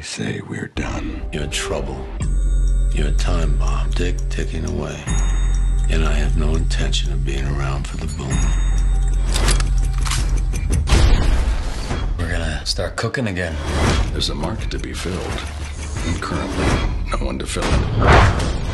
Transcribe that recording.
say we're done. You're in trouble. You're a time bomb, ticking away. And I have no intention of being around for the boom. We're gonna start cooking again. There's a market to be filled, and currently, no one to fill it.